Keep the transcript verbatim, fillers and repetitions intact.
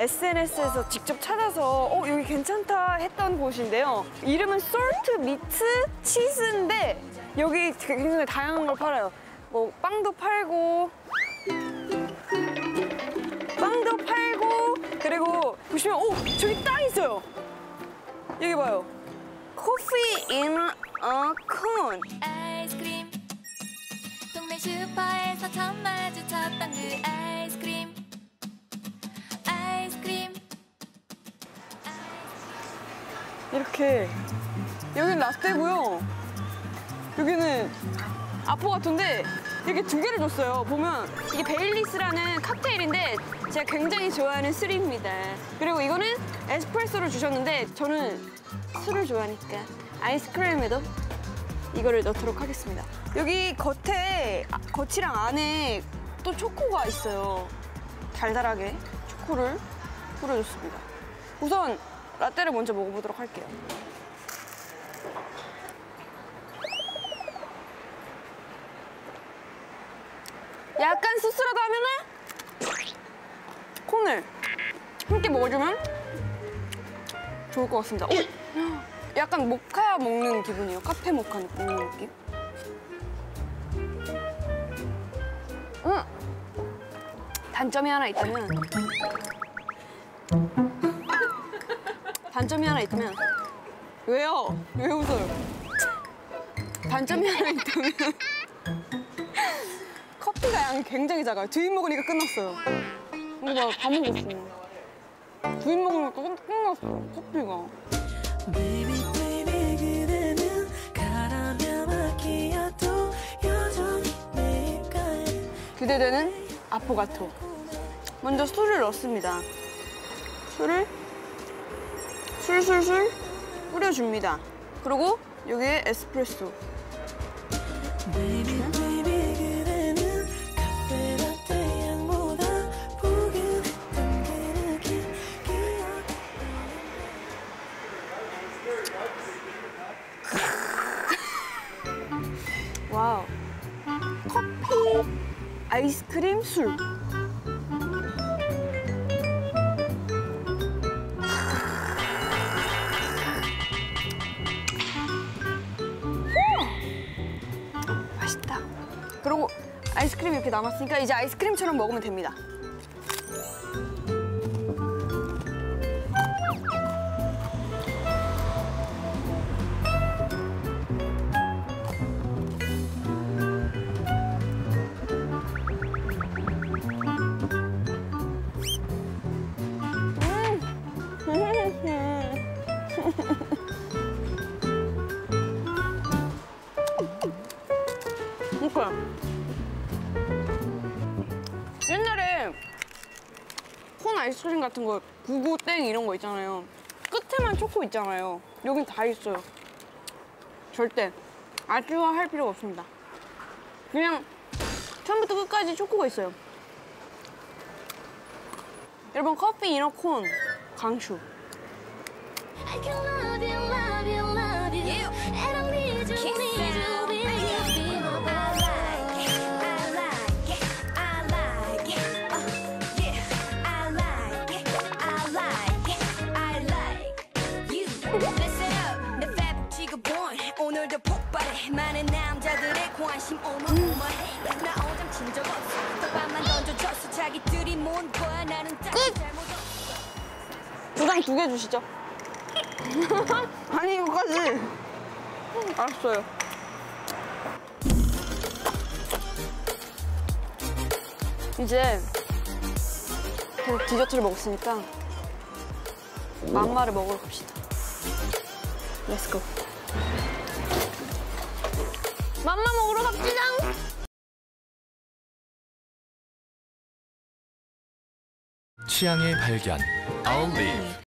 에스엔에스에서 직접 찾아서 어, 여기 괜찮다 했던 곳인데요. 이름은 솔트 미트 치즈인데 여기 굉장히 다양한 걸 팔아요. 뭐 빵도 팔고 빵도 팔고 그리고 보시면 오! 저기 딱 있어요. 여기 봐요. Coffee in a cone. 아이스크림 동네 슈퍼에서 처음 마주쳤던 그 아이스크림 아이스크림 이렇게 여기는 라떼고요. 여기는 아포가토인데 이렇게 두 개를 줬어요. 보면 이게 베일리스라는 칵테일인데 제가 굉장히 좋아하는 술입니다. 그리고 이거는 에스프레소를 주셨는데 저는 술을 좋아하니까 아이스크림에도 이거를 넣도록 하겠습니다. 여기 겉에, 겉이랑 안에 또 초코가 있어요. 달달하게 초코를 뿌려줬습니다. 우선 라떼를 먼저 먹어보도록 할게요. 약간 씁쓸하다 하면은 콘을 함께 먹어주면 좋을 것 같습니다. 오! 약간 모카 먹는 기분이에요. 카페 모카 먹는 느낌. 음! 단점이 하나 있다면 단점이 하나 있다면 왜요? 왜 웃어요? 단점이 하나 있다면 커피가 양이 굉장히 작아요. 두 입 먹으니까 끝났어요. 이거 봐, 다 먹었어. 두 입 먹으니까 끝, 끝났어, 커피가. Baby, baby, 그대는 가라며 마키아토 여전히 내일까에 기대되는 아포가토. 먼저 술을 넣습니다. 술을 술술술 뿌려줍니다. 그리고 여기에 에스프레소. Baby, baby, 그대는 카페 라떼 향보다 포근했던 그 느낌 기억. 와우. 커피, 아이스크림, 술. 맛있다. 그리고 아이스크림이 이렇게 남았으니까 이제 아이스크림처럼 먹으면 됩니다. 그러니까 옛날에 콘 아이스크림 같은 거 구구땡 이런 거 있잖아요. 끝에만 초코 있잖아요. 여긴 다 있어요. 절대 아쉬워할 필요가 없습니다. 그냥 처음부터 끝까지 초코가 있어요. 여러분 커피 이너 콘 강추. I can love you, love you, love you and I need you, need you, need you. I like it, I like it, I like it, uh, yeah. I like it, I like it, I like you. Listen up, 내 fabric 지구본 오늘도 폭발해. 많은 남자들의 관심 어마어마해. 나 어쩜 친 적 없어. 떡밥만 던져줬어. 자기들이 뭔 거야. 나는 딱 잘못없어. 두장 두 개 주시죠. 아니 이거까지. 알았어요. 이제 계속 디저트를 먹었으니까 맘마를 먹으러 갑시다. 렛츠고. 맘마 먹으러 갑시다. 취향의 발견, I'll live.